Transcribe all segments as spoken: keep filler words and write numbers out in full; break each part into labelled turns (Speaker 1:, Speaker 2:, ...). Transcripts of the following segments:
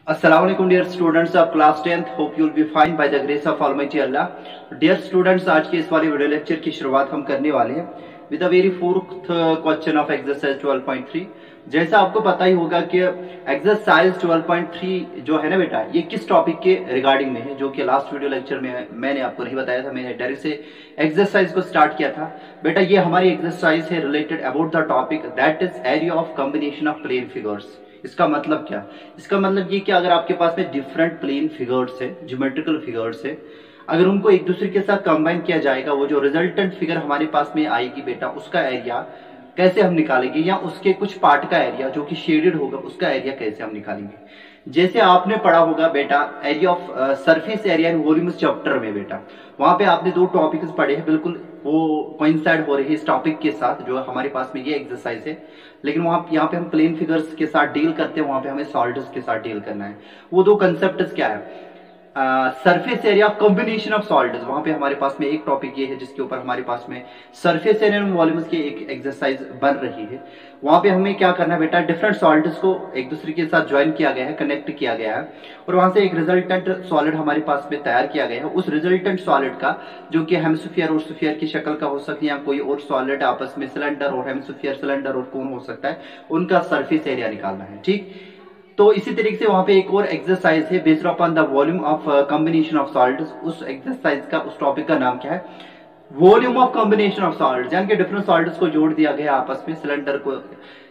Speaker 1: Assalamu alaikum dear students of class tenth, hope you will be fine by the grace of Almighty Allah. Dear students, आज के इस वाले video lecture की शुरुआत हम करने वाले हैं with the very fourth question of exercise twelve point three. जैसा आपको पता ही होगा कि एक्सरसाइज ट्वेल्व पॉइंट थ्री जो है ना बेटा, ये किस टॉपिक के रिगार्डिंग में है, जो कि लास्ट वीडियो लेक्चर में मैंने आपको नहीं बताया था। मैंने डायरेक्ट से एक्सरसाइज को स्टार्ट किया था। बेटा ये हमारी एक्सरसाइज है related about the topic that is area of combination of plane figures. इसका मतलब क्या? इसका मतलब ये कि अगर आपके पास में डिफरेंट प्लेन फिगर्स है, ज्योमेट्रिकल फिगर्स है, अगर उनको एक दूसरे के साथ कंबाइन किया जाएगा, वो जो रिजल्टेंट फिगर हमारे पास में आएगी बेटा, उसका एरिया कैसे हम निकालेंगे, या उसके कुछ पार्ट का एरिया जो कि शेडेड होगा उसका एरिया कैसे हम निकालेंगे। जैसे आपने पढ़ा होगा बेटा area of surface area in volumes chapter में बेटा, वहां पे आपने दो टॉपिक्स पढ़े हैं, बिल्कुल वो कोइंसाइड हो रहे हैं इस टॉपिक के साथ जो हमारे पास में ये एक्सरसाइज है। लेकिन वहां यहाँ पे हम प्लेन फिगर्स के साथ डील करते हैं, वहां पे हमें सॉलिड्स के साथ डील करना है। वो दो कंसेप्ट क्या है? Surface area combination of solids, वहां पे हमारे पास में एक टॉपिक ये है जिसके ऊपर हमारे पास में सरफेस एरिया वॉल्यूम्स की एक एक्सरसाइज बन रही है। वहां पे हमें क्या करना है बेटा, डिफरेंट सॉलिड्स को एक दूसरे के साथ ज्वाइन किया गया है, कनेक्ट किया गया है, और वहां से एक रिजल्टेंट सॉलिड हमारे पास में तैयार किया गया है। उस रिजल्टेंट सॉलिड का जो कि हेमिस्फीयर और स्फीयर की शक्ल का हो सकता है, या कोई और सॉलिड आपस में सिलेंडर और हेमिस्फीयर, सिलेंडर और कोन हो सकता है, उनका सरफेस एरिया निकालना है। ठीक, तो इसी तरीके से वहां पे एक और एक्सरसाइज है based upon the volume of combination of solids. उस एक्सरसाइज का, उस टॉपिक का नाम क्या है? Volume of combination of solids, यानी कि डिफरेंट सॉलिड्स को जोड़ दिया गया आपस में, सिलेंडर को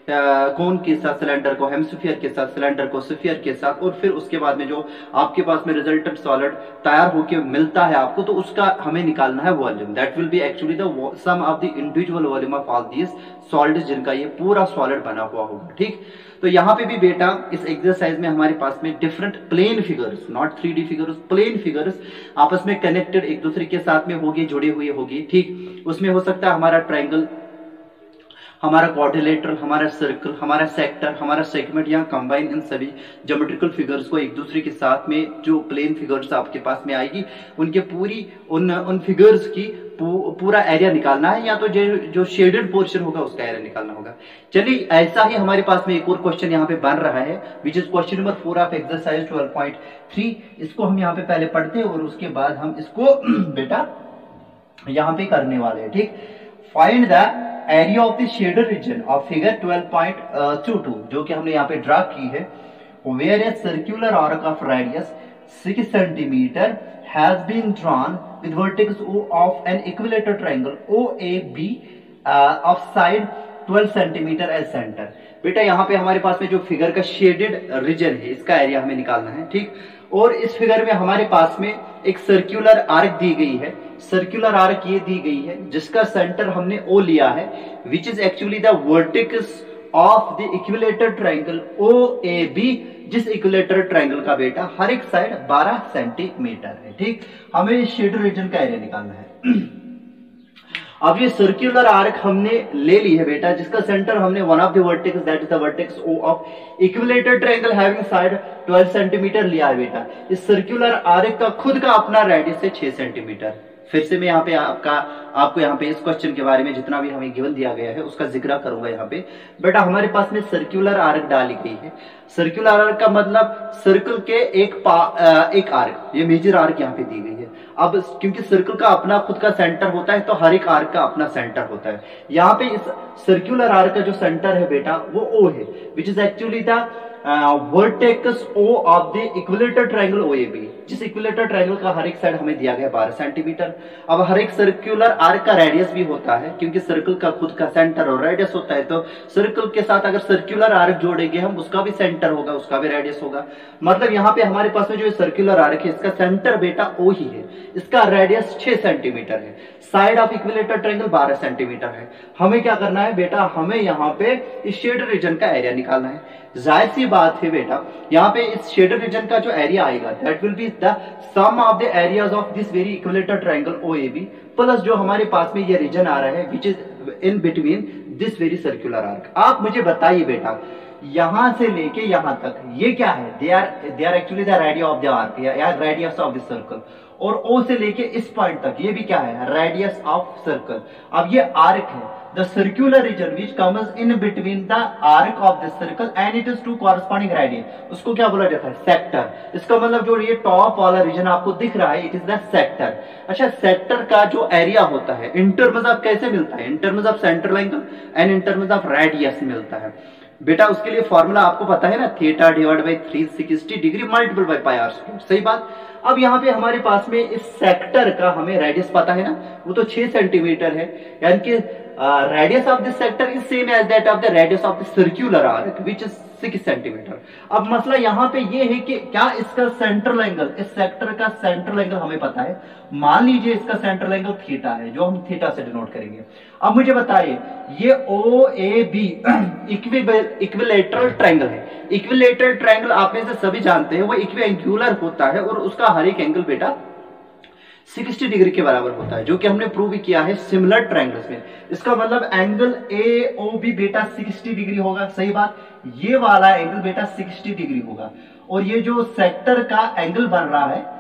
Speaker 1: कोन के साथ सिलेंडर को, हेमिस्फीयर के साथ सिलेंडर को, स्फीयर के साथ, और फिर उसके बाद में जो आपके पास में रिजल्टेंट सॉलिड तैयार होकर मिलता है आपको, तो उसका हमें निकालना है volume. That will be actually the sum of the individual volume of all these solids, जिनका ये पूरा सॉलिड बना हुआ होगा। ठीक, तो यहाँ पे भी बेटा इस एक्सरसाइज में हमारे पास में different plane figures, not three D figures, plane figures आपस में कनेक्टेड एक दूसरे के साथ में होगी, जुड़े हुए होगी। ठीक, उसमें हो सकता है हमारा ट्रायंगल, हमारा क्वाड्रिलेटरल, हमारा सर्कल, हमारा सेक्टर, हमारा सेगमेंट, यहाँ कंबाइन इन सभी ज्योमेट्रिकल फिगर्स को एक दूसरे के साथ में जो प्लेन फिगर्स आपके पास में आएगी, उनके पूरी उन उन फिगर्स की पू, पूरा एरिया निकालना है, या तो जो जो शेडेड पोर्शन होगा उसका एरिया निकालना होगा। चलिए, ऐसा ही हमारे पास में एक और क्वेश्चन यहाँ पे बन रहा है, which is question number four of exercise twelve point three. इसको हम यहाँ पे पहले पढ़ते हैं और उसके बाद हम इसको बेटा यहाँ पे करने वाले हैं। ठीक, find the area of the shaded region of figure twelve point two two, जो कि हमने यहाँ पे ड्रा की है। Where a circular arc of radius six centimetre has been drawn with vertex O of an equilateral triangle O A B of side twelve centimetre as centre. बेटा यहाँ पे हमारे पास में जो फिगर का शेडेड रीजन है, इसका एरिया हमें निकालना है। ठीक, और इस फिगर में हमारे पास में एक सर्कुलर आर्क दी गई है। सर्कुलर आर्क ये दी गई है जिसका सेंटर हमने O लिया है, which is actually the vertex of the equilateral triangle O A B, जिस इक्विलेटरल ट्रायंगल का बेटा हर एक साइड बारह सेंटीमीटर है। ठीक, हमें शेडेड रीजन का एरिया निकालना है। अब ये सर्कुलर आर्क हमने ले ली है बेटा, जिसका सेंटर हमने one of the vertex that is the vertex O of equilateral triangle having side twelve centimetre लिया है बेटा। इस सर्कुलर आर्क का खुद का अपना रेडियस है छह सेंटीमीटर। फिर से मैं यहाँ पे आपका आपको यहाँ पे इस क्वेश्चन के बारे में जितना भी हमें गिवन दिया गया है उसका जिक्र करूंगा। यहाँ पे बेटा हमारे पास में सर्कुलर आर्क डाली गई है। सर्कुलर आर्क का मतलब सर्कल के एक पा, एक आर्क, ये मेजर आर्क यहाँ पे दी गई है। अब क्योंकि सर्कल का अपना खुद का सेंटर होता है, तो हर एक आर्क का अपना सेंटर होता है। यहाँ पे इस सर्कुलर आर्क का जो सेंटर है बेटा वो O है, which is actually the vertex O of the equilateral triangle O A B, जिस इक्विलेटरल ट्रायंगल का हर एक साइड हमें दिया गया बारह सेंटीमीटर। अब हर एक सर्कुलर आर्क का रेडियस भी होता है, क्योंकि सर्कल का खुद का सेंटर और रेडियस होता है, तो सर्कल के साथ अगर सर्कुलर आर्क जोड़ेंगे हम, उसका भी सेंटर होगा, उसका भी रेडियस होगा। मतलब यहाँ पे हमारे पास में जो सर्कुलर आर्क है, इसका सेंटर बेटा O ही है, इसका रेडियस छह सेंटीमीटर है, साइड ऑफ इक्विलेटरल ट्रायंगल बारह सेंटीमीटर है। हमें क्या करना है बेटा, हमें यहाँ पे इस शेडेड रीजन का एरिया निकालना है। जाहिर सी बात है बेटा, यहाँ पे इस शेडेड रीजन का जो एरिया आएगा that will be the sum of the areas of this very equilateral triangle O A B plus जो हमारे पास में ये रीजन आ रहा है which is in between this very circular arc. आप मुझे बताइए बेटा, यहां से लेके यहां तक ये क्या है? They are they are actually the radius of the arc या रेडियस ऑफ द सर्कल। और O से लेके इस पॉइंट तक ये भी क्या है, रेडियस ऑफ सर्कल। अब ये आर्क है, the circular region which comes in between the arc of the circle and it is to corresponding radian, उसको क्या बोला जाता है, सेक्टर। इसका मतलब जो ये टॉप वाला रीजन आपको दिख रहा है, इट इज द सेक्टर। अच्छा, सेक्टर का जो एरिया होता है इन टर्म्स ऑफ कैसे मिलता है, in terms of central angle and in terms of radius मिलता है बेटा। उसके लिए फॉर्मूला आपको पता है ना, theta divide by three sixty degree multiple by pi are square, सही बात। अब यहाँ पे हमारे पास में इस सेक्टर का हमें रेडियस पता है ना, वो तो छह सेंटीमीटर है, यानी कि radius of this sector is same as that of the radius of the circular arc which is six centimetre. अब मसला यहाँ पे ये है कि क्या इसका सेंट्रल एंगल, इस सेक्टर का सेंट्रल एंगल हमें पता है, मान लीजिए इसका सेंट्रल एंगल थीटा है, जो हम थीटा से डिनोट करेंगे। अब मुझे बताइए, ये O A B equilateral triangle है। इक्विलेटरल ट्रायंगल आप में से सभी जानते हैं वो इक्विएंगुलर होता है और उसका हर एक एंगल बेटा साठ डिग्री के बराबर होता है, जो कि हमने प्रूव किया है सिमिलर ट्रायंगल्स में। इसका मतलब एंगल ए ओ बी बेटा साठ डिग्री होगा, सही बात। ये वाला एंगल बेटा साठ डिग्री होगा और ये जो सेक्टर का एंगल बन रहा है,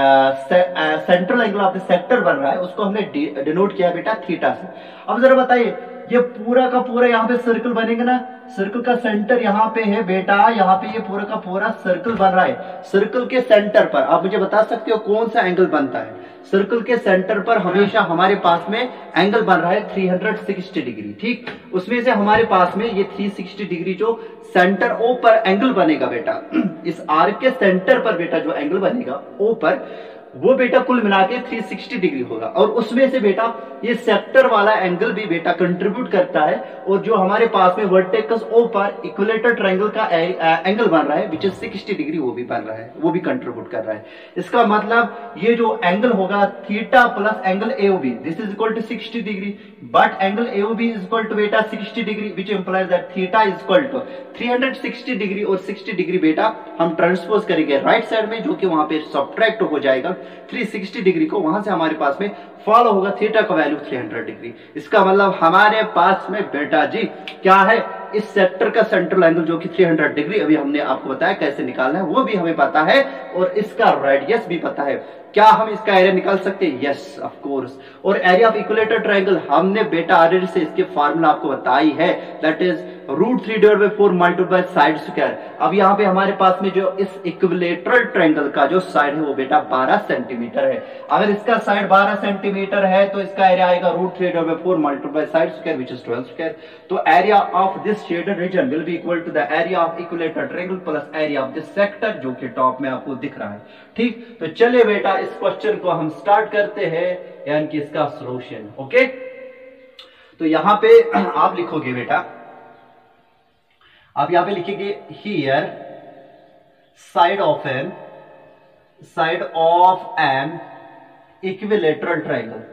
Speaker 1: central angle of the sector बन रहा है, उसको हमने डिनोट किया बेटा थीटा से। अब जरा बताइए, ये पूरा का पूरा यहाँ पे सर्कल बनेगा ना, सर्कल का सेंटर यहाँ पे है बेटा, यहाँ पे ये पूरा का पूरा सर्कल बन रहा है। सर्कल के सेंटर पर आप मुझे बता सकते हो कौन सा एंगल बनता है, सर्कल के सेंटर पर हमेशा हमारे पास में एंगल बन रहा है तीन सौ साठ डिग्री, ठीक। उसमें से हमारे पास में ये तीन सौ साठ डिग्री जो सेंटर ओ पर एंगल बनेगा बेटा, इस आर्क के सेंटर पर बेटा जो एंगल बनेगा ओ पर, वो बेटा कुल मिला के तीन सौ साठ डिग्री होगा। और उसमें से बेटा ये सेक्टर वाला एंगल भी बेटा कंट्रीब्यूट करता है, और जो हमारे पास में वर्टेक्स ओ पर इक्विलेटरल ट्रायंगल का एंगल बन रहा है विच इज साठ डिग्री, वो भी बन रहा है, वो भी कंट्रीब्यूट कर रहा है। इसका मतलब ये जो एंगल होगा theta plus angle A O B, this is equal to साठ degree, but angle A O B is equal to बेटा साठ degree which implies that theta is equal to तीन सौ साठ डिग्री, और साठ डिग्री बेटा हम ट्रांसपोज करेंगे राइट साइड में, जो कि वहां पे सब्ट्रैक्ट हो जाएगा तीन सौ साठ डिग्री को, वहां से हमारे पास में फॉलो होगा थीटा का वैल्यू तीन सौ डिग्री। इसका मतलब हमारे पास में बेटा जी क्या है, इस सेक्टर का सेंट्रल एंगल जो कि तीन सौ डिग्री, अभी हमने आपको बताया कैसे निकालना है, वो भी हमें पता है, और इसका रेडियस भी पता है। क्या हम इसका एरिया निकाल सकते हैं? Yes of course. और एरिया ऑफ इक्विलेटरल ट्रायंगल हमने बेटा ऑलरेडी से इसके फार्मूला आपको बताई है, that is root three divide by four multiplied by side square. अब यहाँ पे हमारे पास में जो इस इक्विलेटरल ट्रायंगल का जो साइड है वो बेटा बारह सेंटीमीटर है। अगर इसका साइड बारह सेंटीमीटर है तो इसका एरिया आएगा root three divide by four multiplied by side square which is twelve square. तो area of this shaded region will be equal to the area of equilateral triangle plus area of this sector, जो कि top में आपको दिख रहा है, ठीक। तो चलिए बेटा इस क्वेश्चन को हम स्टार्ट करते हैं, यानी कि इसका सॉल्यूशन। ओके, तो यहां पे आप लिखोगे बेटा, आप यहां पे लिखेंगे here side of an side of an equilateral triangle,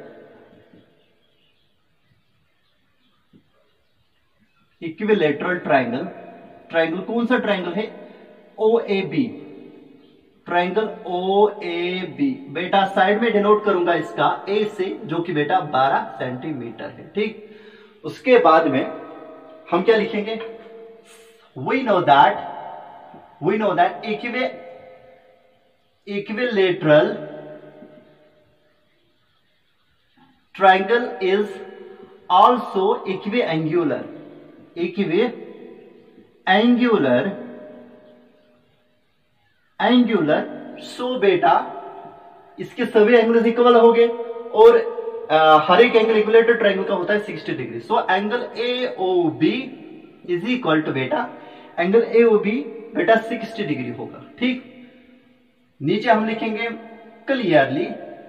Speaker 1: equilateral triangle, triangle कौन सा ट्रायंगल है? O A B, triangle O A B. बेटा साइड में डिनोट करूंगा इसका ए से, जो कि बेटा बारह सेंटीमीटर है, ठीक। उसके बाद में हम क्या लिखेंगे? We know that we know that equi equilateral triangle is also equiangular, equiangular angular. So बेटा इसके सभी एंगल्स इक्वल हो गए, और आ, हर एक एंगल इक्विलेटरल ट्रायंगल का होता है साठ degree. So angle A O B is equal to बेटा एंगल ए ओ बी बेटा साठ डिग्री होगा, ठीक। नीचे हम लिखेंगे clearly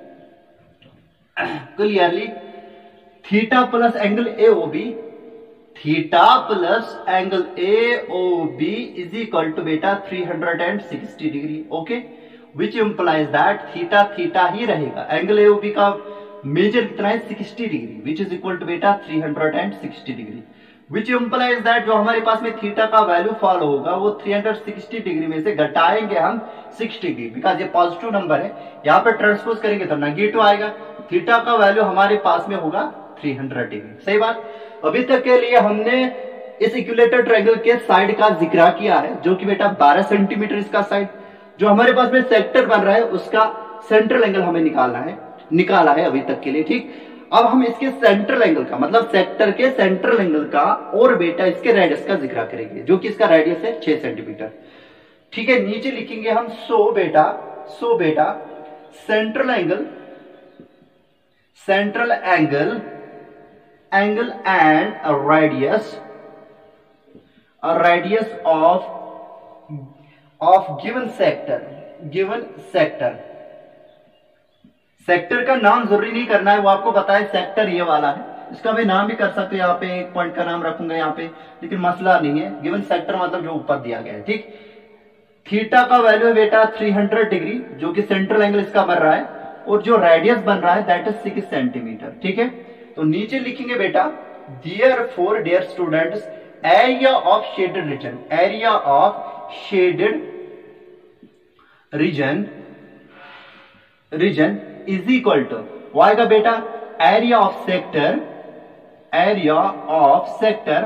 Speaker 1: clearly theta plus angle A O B, theta plus angle A O B is equal to बेटा तीन सौ साठ degree, okay, which implies that theta theta ही रहेगा। एंगल ए ओ बी का मेजर कितना है? साठ degree, which is equal to बेटा तीन सौ साठ डिग्री, विच इंप्लाइज दैट जो हमारे पास में थीटा का वैल्यू फॉलो होगा वो तीन सौ साठ डिग्री में से घटाएंगे हम साठ डिग्री, बिकॉज ये पॉजिटिव नंबर है, यहाँ पे ट्रांसपोज करेंगे तो नेगेटिव आएगा। थीटा का वैल्यू हमारे पास में होगा तीन सौ डिग्री, सही बात। अभी तक के लिए हमने इस इक्विलेटरल ट्रायंगल के साइड का जिक्र किया है, जो कि बेटा बारह सेंटीमीटर इसका साइड, जो हमारे पास में सेक्टर बन रहा है उसका सेंट्रल एंगल हमें निकालना है, निकाला है अभी तक के लिए, ठीक। अब हम इसके सेंट्रल एंगल का मतलब सेक्टर के सेंट्रल एंगल का और बेटा इसके रेडियस का जिक्र करेंगे, जो कि इसका रेडियस है छह सेंटीमीटर, ठीक है। नीचे लिखेंगे हम सो बेटा, सो बेटा central angle, central angle angle and radius, radius of of given sector, given sector. Sector का नाम जरूरी नहीं करना है, वो आपको पता है सेक्टर ये वाला है, इसका भी नाम भी कर सकते हो, यहाँ पे एक पॉइंट का नाम रखूंगा यहाँ पे, लेकिन मसला नहीं है। गिवन सेक्टर मतलब जो ऊपर दिया गया है, ठीक। थीटा का वैल्यू है बेटा तीन सौ डिग्री, जो कि सेंट्रल एंगल इसका बन रहा है, और जो रेडियस बन रहा है दैट इज सिक्स सेंटीमीटर, ठीक है। तो नीचे लिखेंगे बेटा therefore dear students area of shaded region, area of shaded region, region is equal to वो आएगा बेटा area of sector, area of sector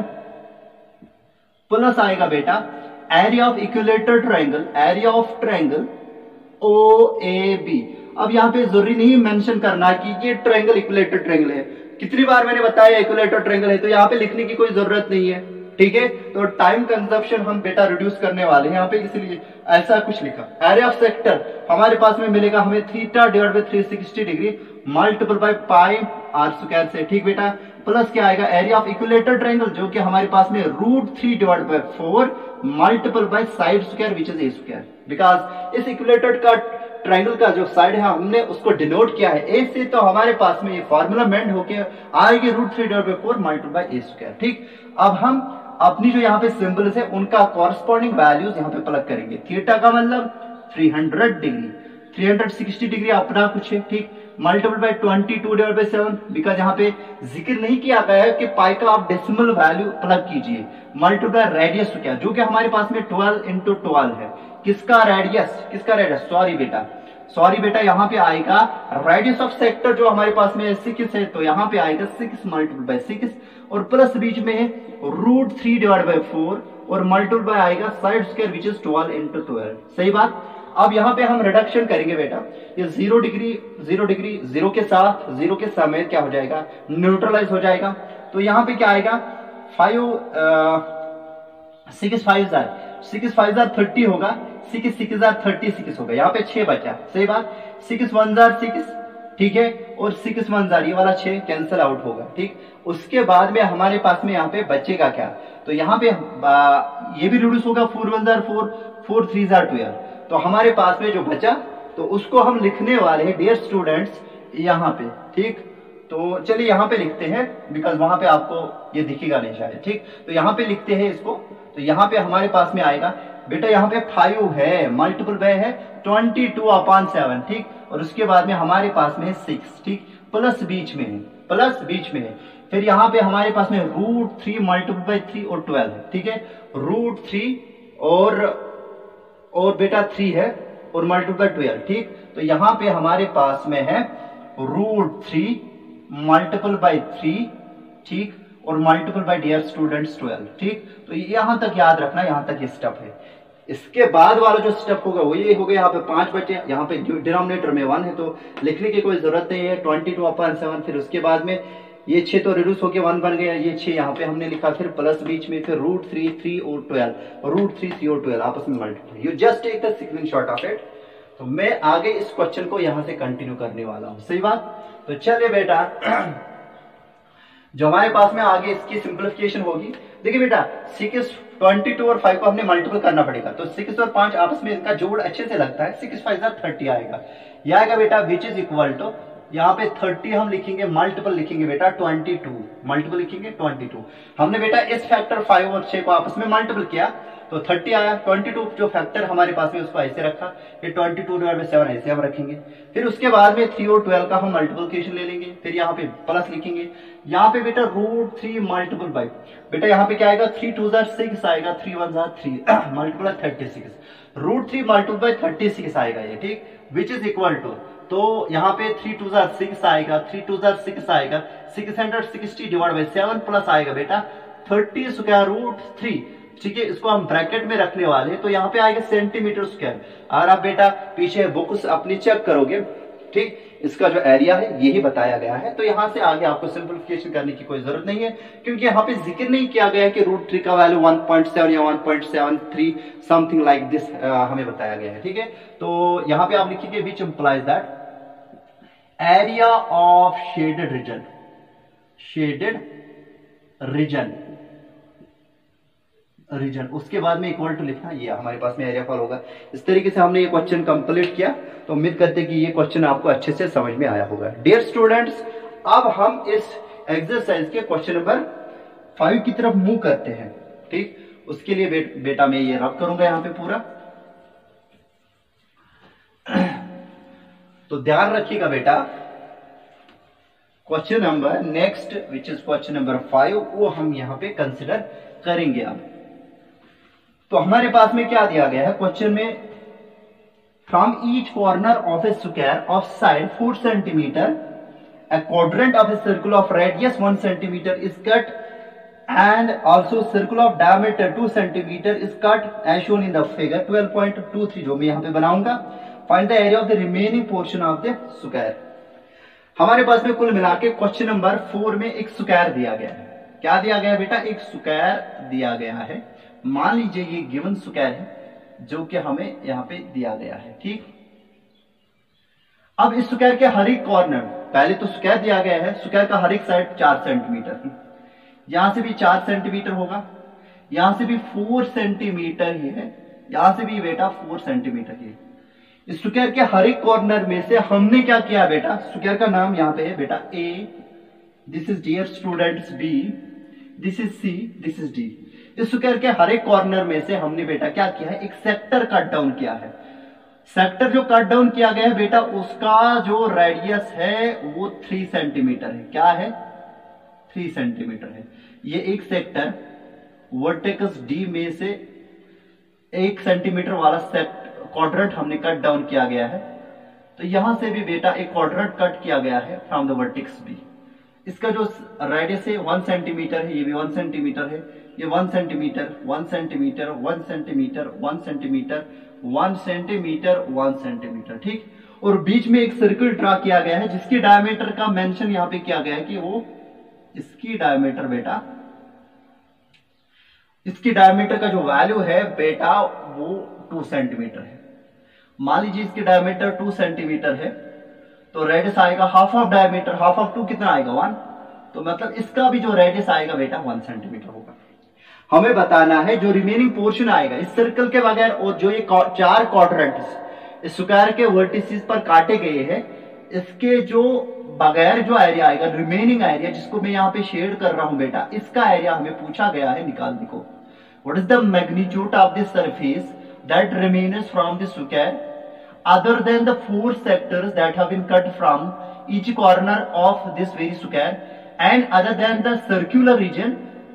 Speaker 1: plus आएगा बेटा area of equilateral triangle, area of triangle O A B. अब यहां पे जरूरी नहीं मेंशन करना कि ये ट्रायंगल इक्विलेटरल ट्रायंगल है, कितनी बार मैंने बताया इक्विलेटरल ट्रायंगल है, तो यहां पे लिखने की कोई जरूरत नहीं है, ठीक है। तो टाइम कंजप्शन हम बेटा रिड्यूस करने वाले हैं यहाँ पे, इसलिए ऐसा कुछ लिखा। एरिया ऑफ सेक्टर हमारे पास में मिलेगा हमें theta divide by three sixty degree multiple by pi are square से, ठीक बेटा। प्लस क्या आएगा एरिया ऑफ इक्विलेटरल ट्रायंगल, जो कि हमारे पास में root three divide by four multiple by side square which is a square, because इस इक्विलेटरल का ट्रायंगल का जो साइड है हमने उसको डिनोट किया है ए से, तो हमारे पास में ये फॉर्मूला मेंड होके आएगी root three divide by four multiple by a square, ठीक। अब हम अपनी जो यहाँ पे सिंबल्स है उनका कॉरस्पॉन्डिंग वैल्यूज यहाँ पे प्लग करेंगे। थीटा का मतलब तीन सौ डिग्री, तीन सौ साठ डिग्री अपना कुछ है, ठीक। मल्टीपल बाय बाईस डिवाइड बाय सेवन, बिकॉज यहाँ पे जिक्र नहीं किया गया है कि पाई का आप डेसिमल वैल्यू प्लग कीजिए। मल्टीप्लाई रेडियस क्या, जो कि हमारे पास में ट्वेल्व इंटू ट्वेल्व है, किसका रेडियस, किसका रेडियस, सॉरी बेटा सॉरी बेटा यहाँ पे आएगा रेडियस ऑफ सेक्टर जो हमारे पास में सिक्स है, तो यहाँ पे आएगा सिक्स मल्टीपल बाय सिक्स और प्लस बीच में है root three divide by four और मल्टीपल बाय आएगा side square which is twelve into twelve, सही बात। अब यहाँ पे हम रिडक्शन करेंगे बेटा, ये zero degree zero degree zero के साथ जीरो के समेत क्या हो जाएगा, न्यूट्रलाइज हो जाएगा। तो यहाँ पे क्या आएगा फाइव सिक्स फाइव जार सिक्स फाइव जार थर्टी होगा, सिक्स सिक्स जार थर्टी सिक्स होगा, यहाँ पे छह बचा, सही बात। सिक्स वन जार सिक्स, ठीक है, और सिक्स वन जार ये वाला छह कैंसिल आउट होगा, ठीक। उसके बाद में हमारे पास में यहाँ पे बचेगा क्या, तो यहाँ पे आ, ये भी रिड्यूस होगा, फोर वन जार फोर, फोर थ्री जार ट्वेल्व, तो हमारे पास में जो बचा तो उसको हम लिखने वाले हैं डियर स्टूडेंट्स यहाँ पे, ठीक। तो चलिए यहाँ पे लिखते हैं, बिकॉज वहां पे आपको ये दिखेगा नहीं शायद, ठीक। तो यहाँ पे लिखते हैं इसको, तो यहाँ पे हमारे पास में आएगा बेटा यहाँ पे फाइव है, मल्टीपल बाय है ट्वेंटी टू अपॉन सेवन, ठीक। और उसके बाद में हमारे पास में है सिक्स, ठीक, प्लस बीच में है, प्लस बीच में है। फिर यहाँ पे हमारे पास में root three multiple by three और ट्वेल्व है, ठीक है। रूट थ्री और और बेटा थ्री है और मल्टीपल बाय ट्वेल्व, ठीक। तो यहाँ पे हमारे पास में है root three multiple by three, ठीक, और multiple by dear students twelve, ठीक। तो यहां तक याद रखना, यहां तक ये स्टेप है। इसके बाद वाला जो स्टेप होगा वो ये हो गया, यहाँ पे पांच बचे, यहाँ पे डिनोमिनेटर में वन है तो लिखने की कोई जरूरत नहीं है, ट्वेंटी टू अपॉन सेवन। फिर उसके बाद में ये छह तो रिड्यूस होके वन बन गया, ये छह यहाँ पे हमने लिखा, फिर प्लस बीच में, फिर रूट थ्री थ्री और ट्वेल्व, रूट थ्री थ्री और ट्वेल्व आपस में multiply, you just take the screenshot of it. तो मैं आगे इस क्वेश्चन को यहां से कंटिन्यू करने वाला हूं, सही बात। तो चलिए बेटा जो हमारे पास में आगे इसकी सिंप्लीफिकेशन होगी, देखिए बेटा सिक्स ट्वेंटी टू और फाइव को हमने मल्टीपल करना पड़ेगा, तो सिक्स और पांच आपस में इनका जोड़ अच्छे से लगता है, सिक्स फाइव जार थर्टी आएगा, यह आएगा बेटा विच इज इक्वल टू, यहाँ पे थर्टी हम लिखेंगे, मल्टीपल लिखेंगे बेटा ट्वेंटी टू, मल्टीपल लिखेंगे ट्वेंटी टू। हमने बेटा इस फैक्टर फाइव और छह को आपस में मल्टीपल किया तो थर्टी आया, ट्वेंटी टू जो फैक्टर हमारे पास में उसको ऐसे रखा, ये twenty two divide by seven ऐसे हम रखेंगे। फिर उसके बाद में थ्री और ट्वेल्व का हम मल्टीप्लिकेशन ले लेंगे, फिर यहाँ पे प्लस लिखेंगे, यहाँ पे बेटा रूट थ्री मल्टीपल बाय, बेटा यहाँ पे क्या आएगा, थ्री टू जार सिक्स आएगा, थ्री वन जार three multiple thirty six, root three multiple by thirty six आएगा ये, ठीक, विच इज इक्वल टू, तो यहाँ पे थ्री टू जार सिक्स आएगा, थ्री टू जार सिक्स आएगा, six hundred sixty divide by seven plus आएगा बेटा थर्टी स्क्वायर रूट थ्री, ठीक है, इसको हम ब्रैकेट में रखने वाले हैं, तो यहाँ पे आएगा सेंटीमीटर स्क्वायर। अगर आप बेटा पीछे बुक अपनी चेक करोगे, ठीक, इसका जो एरिया है यही बताया गया है, तो यहाँ से आगे आपको सिंपलीफिकेशन करने की कोई जरूरत नहीं है, क्योंकि यहाँ पे जिक्र नहीं किया गया है कि रूट थ्री का वैल्यू वन पॉइंट सेवन या one point seven three something like this हमें बताया गया है। ठीक है, तो यहाँ पे आप लिखिए which implies that area of shaded region, shaded region region उसके बाद में इक्वल टू लिखना, ये हमारे पास में एरिया कॉल होगा। इस तरीके से हमने ये क्वेश्चन कंप्लीट किया, तो उम्मीद करते हैं कि ये क्वेश्चन आपको अच्छे से समझ में आया होगा। डियर स्टूडेंट्स, अब हम इस एक्सरसाइज के क्वेश्चन नंबर फाइव की तरफ मूव करते हैं। ठीक, उसके लिए बे, बेटा मैं ये रब करूंगा यहाँ पे पूरा, तो ध्यान रखिएगा बेटा, question number next which is question number five, वो हम यहाँ पे कंसिडर करेंगे। अब तो हमारे पास में क्या दिया गया है क्वेश्चन में, from each corner of a square of side four centimetre a quadrant of a circle of radius one centimeter is cut and also circle of diameter two centimeter is cut as shown in the figure twelve point two three, जो मैं यहाँ पे बनाऊंगा। Find the area of the remaining portion of the square। हमारे पास में कुल मिला के क्वेश्चन नंबर फोर में एक स्क्वायर दिया गया है। क्या दिया गया बेटा? एक स्क्वायर दिया गया है। मान लीजिए ये गिवन स्क्वायर है जो कि हमें यहाँ पे दिया गया है। ठीक, अब इस स्क्वायर के हर एक कॉर्नर, पहले तो स्क्वायर दिया गया है, स्क्वायर का हर एक साइड चार सेंटीमीटर, यहां से भी चार सेंटीमीटर होगा, यहां से भी फोर सेंटीमीटर ही है, यहां से भी बेटा फोर सेंटीमीटर ही है। इस स्क्वायर के हर एक कॉर्नर में से हमने क्या किया बेटा, स्क्वायर का नाम यहाँ पे है बेटा A, this is dear students B, this is C, this is D. इस स्क्वायर के हर एक कॉर्नर में से हमने बेटा क्या किया है, एक सेक्टर कट डाउन किया है। सेक्टर जो कट डाउन किया गया है बेटा, उसका जो रेडियस है वो थ्री सेंटीमीटर है। क्या है? थ्री सेंटीमीटर है। ये एक सेक्टर वर्टेक्स डी में से एक सेंटीमीटर वाला क्वाड्रेंट हमने कट डाउन किया गया है। तो यहां से भी बेटा एक क्वाड्रेंट कट किया गया है फ्रॉम द वर्टेक्स बी। इसका जो रेडियस है वन सेंटीमीटर है, ये भी वन सेंटीमीटर है, ये one centimetre, one centimetre, one centimetre, one centimetre, one centimetre, one centimetre. ठीक, और बीच में एक सर्कल ड्रा किया गया है जिसकी डायमीटर का मेंशन यहां पे किया गया है कि वो इसकी डायमीटर बेटा, इसकी डायमीटर का जो वैल्यू है बेटा वो टू सेंटीमीटर है। मान लीजिए इसकी डायमीटर टू सेंटीमीटर है, तो रेडियस आएगा half of diameter, half of two कितना आएगा? वन। तो मतलब इसका भी जो रेडियस आएगा बेटा वन सेंटीमीटर होगा। हमें बताना है जो रिमेनिंग पोर्शन आएगा इस सर्कल के बगैर, और जो ये चार क्वाड्रेंट्स इस स्क्वायर के वर्टिसेस पर काटे गए हैं, इसके जो बगैर जो एरिया आएगा, रिमेनिंग एरिया जिसको मैं यहाँ पे शेड कर रहा हूं बेटा, इसका एरिया हमें पूछा गया है निकालने को। What is the magnitude of this surface that remains from this square other than the four sectors that have been cut from each corner of this very square, and other than the circular region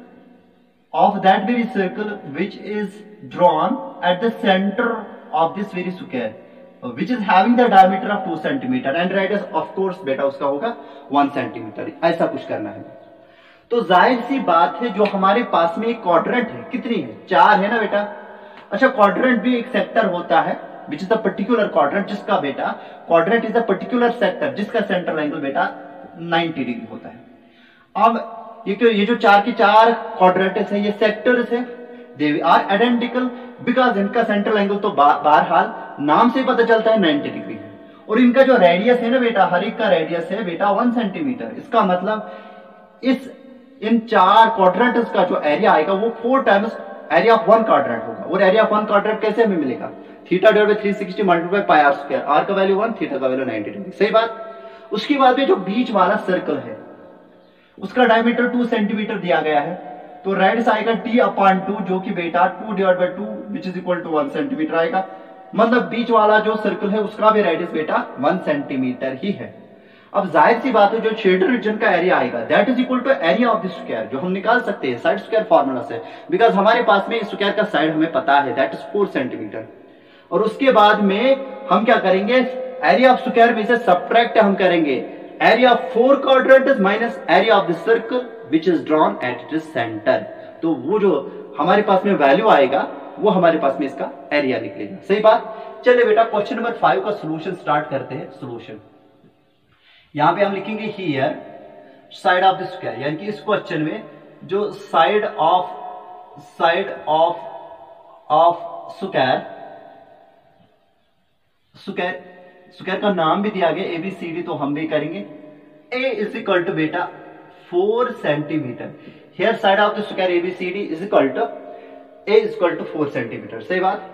Speaker 1: of that very circle which is drawn at the center of this very square, which is having the diameter of two centimeter and radius of course बेटा उसका होगा one centimeter। ऐसा कुछ करना है। तो जाहिर सी बात है जो हमारे पास में एक क्वाड्रेंट है, कितनी है? चार है ना बेटा। अच्छा, क्वाड्रेंट भी एक सेक्टर होता है which is the particular quadrant, जिसका बेटा quadrant is the particular sector जिसका सेंट्रल एंगल बेटा नाइंटी डिग्री होता है। अब ये ये जो चार की चार क्वाड्रेंट्स है, ये सेक्टर्स है, they are identical because इनका सेंट्रल एंगल तो बहरहाल नाम से पता चलता है नाइंटी डिग्री है, और इनका जो रेडियस है ना बेटा, हर एक का रेडियस है बेटा वन सेंटीमीटर। इसका मतलब इस इन चार क्वाड्रेंट्स का जो एरिया आएगा वो four times area of one quadrant होगा। और एरिया ऑफ वन क्वाड्रेंट कैसे हमें मिलेगा? Theta divide by three sixty multiply pi are square, R का वैल्यू वन, थीटा का वैल्यू नाइंटी डिग्री। सही बात। उसके बाद में जो बीच वाला सर्कल है उसका डायमीटर टू सेंटीमीटर दिया गया है, तो रेडियस आएगा टी अपॉन टू, जो कि बेटा two divide by two which is equal to one centimetre आएगा। मतलब बीच वाला जो सर्कल है उसका भी रेडियस बेटा वन सेंटीमीटर ही है। अब जाहिर सी बात है जो शेडेड रीजन का एरिया आएगा that is equal to area of the square, जो हम निकाल सकते हैं साइड स्क्वायर फार्मूला से, बिकॉज हमारे पास में स्क्वायर का साइड हमें पता है दैट इज फोर सेंटीमीटर। और उसके बाद में हम क्या करेंगे, एरिया ऑफ स्क्वायर में से सबट्रैक्ट हम करेंगे area of four quadrants minus area of the circle which is drawn at the centre. तो वो जो हमारे पास में वैल्यू आएगा वो हमारे पास में इसका एरिया निकलेगा। सही बात। चलिए बेटा क्वेश्चन नंबर फाइव का सोल्यूशन स्टार्ट करते हैं। सोल्यूशन यहां पे हम लिखेंगे here side of the square, यानी कि इस क्वेश्चन में जो side of side of of square square square का नाम भी दिया गया एबीसीडी, तो हम भी करेंगे ए इज इक्वल टू बेटा four centimetre. Here side of the square ABCD is equal to a is equal to four centimetre. सही बात।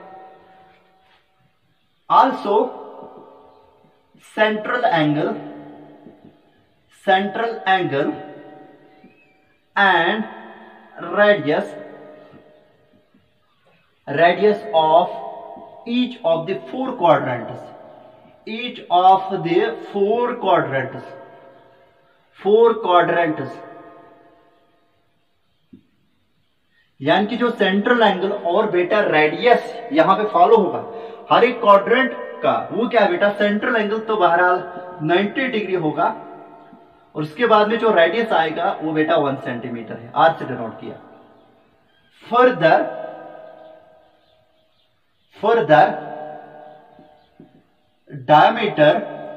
Speaker 1: Also central angle central angle and radius radius of each of the four quadrants each of the four quadrants four quadrants यानी कि जो central angle और बेटा radius यहां पे follow होगा हर एक क्वाड्रेंट का, वो क्या है बेटा सेंट्रल एंगल तो बहरहाल नब्बे डिग्री होगा और उसके बाद में जो रेडियस आएगा वो बेटा वन सेंटीमीटर है, आर से डिनोट किया। Further further diameter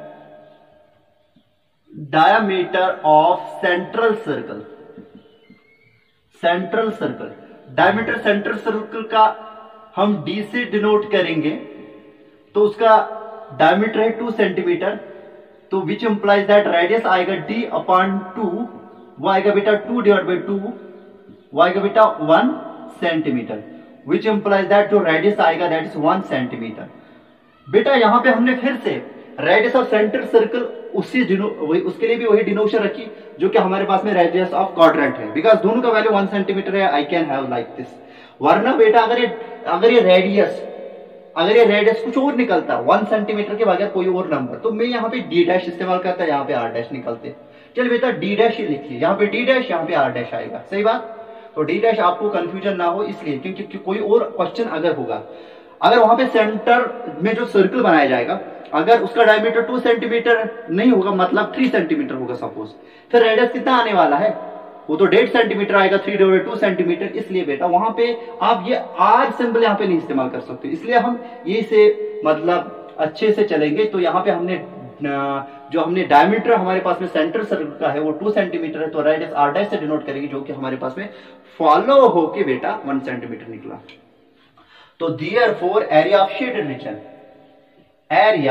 Speaker 1: diameter of central circle central circle diameter central circle का हम d से डिनोट करेंगे, तो उसका diameter है टू सेंटीमीटर, तो विच इंप्लाइज दैट रेडियस आएगा d अपॉन टू, वो आएगा बेटा टू डिवाइड बाई टू, वो आएगा बेटा one centimetre, which implies that जो रेडियस आएगा दैट इज वन सेंटीमीटर। बेटा यहां पे हमने फिर से रेडियस ऑफ सेंटर सर्कल उसी उसके लिए भी वही डिनोशन रखी जो कि हमारे पास में रेडियस ऑफ क्वाड्रेंट है, बिकॉज दोनों का वैल्यू वन सेंटीमीटर है। I can have like this. वरना बेटा अगर ये अगर ये रेडियस अगर ये रेडियस कुछ और निकलता वन सेंटीमीटर के बगैर कोई और नंबर, तो मैं यहाँ पे डी डैश इस्तेमाल करता, यहाँ पे आर डैश निकलते। चलिए बेटा डी डैश ही लिखिए, यहाँ पे डी डैश यहाँ पे आर डैश आएगा। सही बात। तो डी डैश आपको कंफ्यूजन ना हो इसलिए, क्योंकि कोई और क्वेश्चन अगर होगा, अगर वहां पे सेंटर में जो सर्कल बनाया जाएगा अगर उसका डायमीटर टू सेंटीमीटर नहीं होगा, मतलब थ्री सेंटीमीटर होगा सपोज, फिर रेडियस कितना आने वाला है, वो तो डेढ़ सेंटीमीटर आएगा, थ्री डिवाइड टू सेंटीमीटर। इसलिए बेटा वहां पे आप ये आर सिंबल यहाँ पे नहीं इस्तेमाल कर सकते, इसलिए हम ये से मतलब अच्छे से चलेंगे। तो यहाँ पे हमने जो हमने डायमीटर हमारे पास में सेंटर सर्कल का है वो टू सेंटीमीटर है, तो रेडियस आर डैश से डिनोट करेंगे, जो कि हमारे पास में फॉलो होके बेटा वन सेंटीमीटर निकला। तो therefore area of shaded region area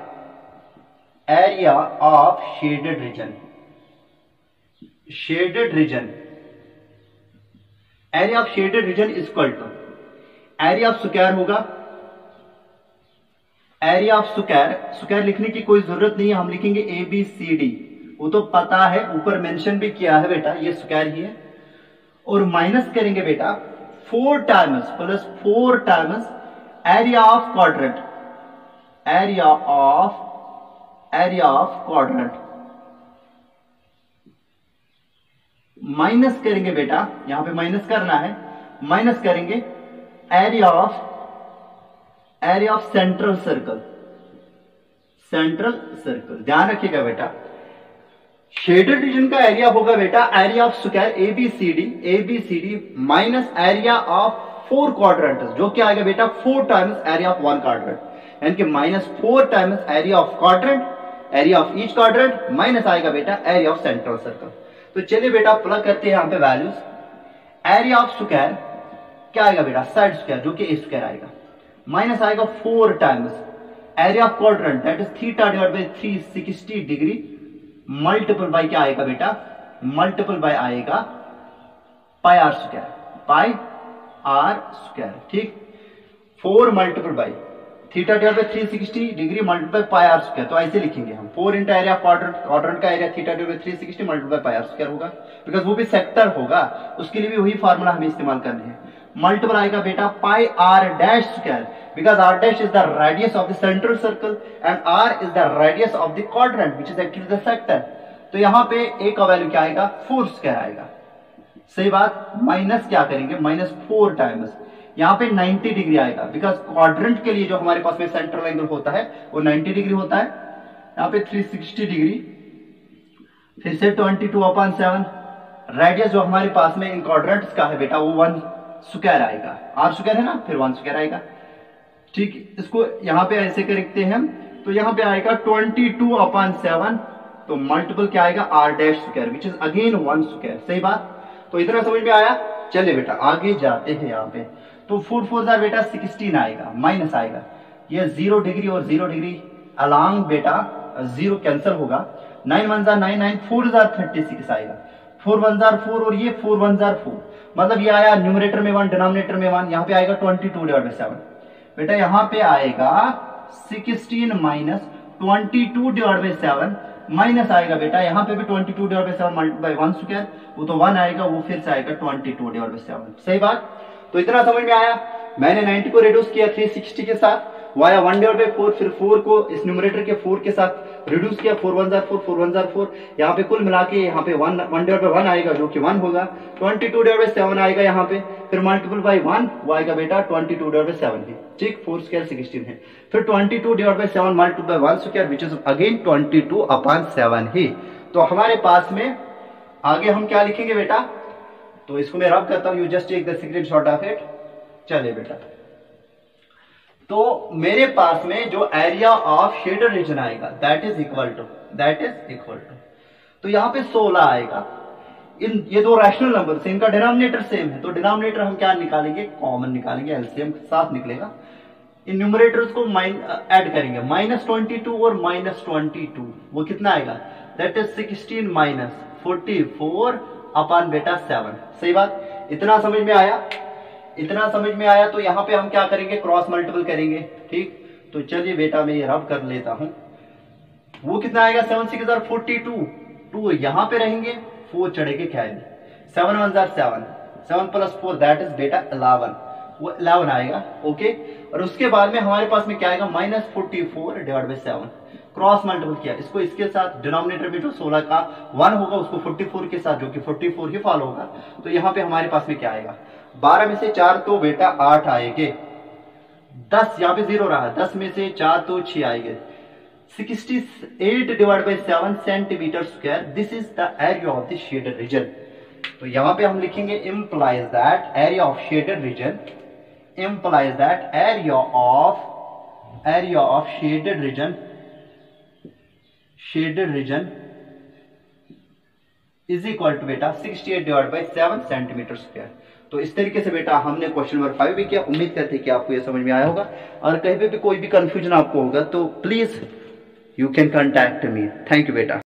Speaker 1: area of shaded region shaded region area of shaded region is equal to area of square होगा area of square square लिखने की कोई जरूरत नहीं है, हम लिखेंगे ए बी सी डी, वो तो पता है, ऊपर मेंशन भी किया है बेटा, ये स्क्वायर ही है। और माइनस करेंगे बेटा four times plus four times area of quadrant area of area of quadrant minus करेंगे बेटा, यहां पे माइनस करना है, माइनस करेंगे area of area of central circle central circle. ध्यान रखिएगा बेटा शेडेड रीजन का एरिया होगा बेटा area of square A B C D A B C D minus area of four quadrant, जो क्या आएगा बेटा four times area of one quadrant, यानी कि minus four times area of quadrant area of each quadrant minus आएगा बेटा area of central circle. तो चलिए बेटा प्लग करते हैं यहाँ पे वैल्यूज। एरिया ऑफ स्क्वायर क्या आएगा बेटा साइड स्क्वायर, जो कि ए स्क्वायर आएगा, माइनस आएगा four times area of quadrant that is theta divide by three sixty degree multiple by क्या आएगा बेटा मल्टीपल बाय आएगा pi are square pi are square. ठीक, four multiple by theta divide by three sixty degree multiple by pi are square. तो ऐसे लिखेंगे हम four into area quadrant quadrant का area theta divide by three sixty multiple by pi are square होगा, because वो भी sector होगा, उसके लिए भी वही फार्मूला हमें इस्तेमाल करने हैं। मल्टीपल आएगा बेटा pi R dash square, because r dash is the radius of the central circle and r is the radius of the quadrant which is actually the sector। तो यहां पे a का वैल्यू क्या आएगा फोर स्क्वायर आएगा। सही बात। Minus क्या करेंगे माइनस फोर टाइम्स, यहां पे नाइंटी डिग्री आएगा, बिकॉज क्वाड्रेंट के लिए जो हमारे पास में सेंट्रल एंगल होता है वो नाइंटी डिग्री होता है, यहाँ पे थ्री सिक्सटी डिग्री, फिर से twenty two upon seven. Radius जो हमारे पास में इन क्वाड्रेंट्स का है बेटा वो वन स्क्वायर आएगा, आर स्क्वायर है ना, फिर वन स्क्वायर आएगा। ठीक, इसको यहाँ पे ऐसे करते हैं हम, तो यहाँ पे आएगा ट्वेंटी टू अपॉन सेवन, तो मल्टीपल क्या आएगा R dash square which is again one square. सही बात, तो इतना समझ में आया। चलिए बेटा आगे जाते हैं। यहाँ पे तो फोर फोर जार बेटा सिक्सटीन आएगा, माइनस आएगा, ये जीरो डिग्री और जीरो डिग्री अलॉन्ग बेटा जीरो कैंसिल होगा। नाइन वन जार नाइन, नाइन फोर जार थर्टी सिक्स आएगा, फोर वन जार फोर और ये फोर वन जार फोर, मतलब ये आया न्यूमरेटर में वन डिनोमिनेटर में वन। यहाँ पे आएगा twenty two divide by seven, बेटा यहाँ पे आएगा sixteen minus twenty two divide by seven, minus आएगा बेटा यहाँ पे भी twenty two divide by seven multiply one square, वो तो वन आएगा, वो फिर से आएगा twenty two divide by seven. सही बात, तो इतना समझ में आया। मैंने नाइंटी को रिड्यूस किया थ्री सिक्सटी के साथ, via one divide by four, फिर फोर को इस न्यूमरेटर के फोर के साथ रिड्यूस किया, फोर वन जार फोर, फोर वन जार फोर, यहाँ पे कुल मिला के यहाँ पे one one divide by one आएगा जो कि वन होगा, twenty two divide by seven आएगा यहाँ पे, फिर मल्टीपल बाई वन, वो आएगा बेटा twenty two divide by seven है। ठीक, फोर स्क्वायर सिक्सटीन है, फिर twenty two divide by seven multiple by one square which is again twenty two upon seven है। तो हमारे पास में आगे हम क्या लिखेंगे बेटा, तो इसको मैं रब करता हूं, you just take the screenshot of it. चलिए बेटा, तो मेरे पास में जो एरिया ऑफ शेडेड रीजन आएगा that is equal to that is equal to तो यहाँ पे सोलह आएगा। इन ये दो रैशनल नंबर से इनका डिनोमिनेटर सेम है, तो डिनोमिनेटर हम क्या निकालेंगे, कॉमन निकालेंगे, एलसीएम साथ निकलेगा। इन न्यूमरेटर्स को माइन ऐड करेंगे, माइनस ट्वेंटी टू और माइनस ट्वेंटी टू, वो कितना आएगा, that is sixteen minus forty four upon बेटा सेवन। सही बात, इतना समझ में आया, इतना समझ में आया। तो यहाँ पे हम क्या करेंगे, क्रॉस मल्टीपल करेंगे। ठीक, तो चलिए बेटा मैं ये रब कर लेता हूं, वो कितना आएगा, सेवन सिक्स जार फोर्टी टू, टू यहाँ पे रहेंगे, फोर चढ़ेंगे कैरी, सेवन वन जार seven, seven plus four that is बेटा इलेवन, वो इलेवन आएगा। ओके, और उसके बाद में हमारे पास में क्या आएगा, minus forty four divide by seven, cross multiple किया, इसको इसके साथ, डिनोमिनेटर में जो सोलह का वन होगा उसको फोर्टी फोर के साथ, जो कि फोर्टी फोर ही फॉलो होगा। तो यहाँ पे हमारे पास में क्या आएगा, बारह में से चार तो बेटा आठ आएंगे, दस यहाँ पे जीरो रहा, दस में से चार तो छह आएंगे, sixty eight divide by seven centimetre square, this is the area of the shaded region. तो यहाँ पे हम लिखेंगे implies that area of shaded region, implies that area of area of shaded region shaded region is equal to बेटा sixty eight divide by seven centimetre square. तो इस तरीके से बेटा हमने क्वेश्चन नंबर फाइव भी किया। उम्मीद करते हैं कि आपको ये समझ में आया होगा, और कहीं पे भी कोई भी कंफ्यूजन आपको होगा तो please you can contact me. Thank you बेटा।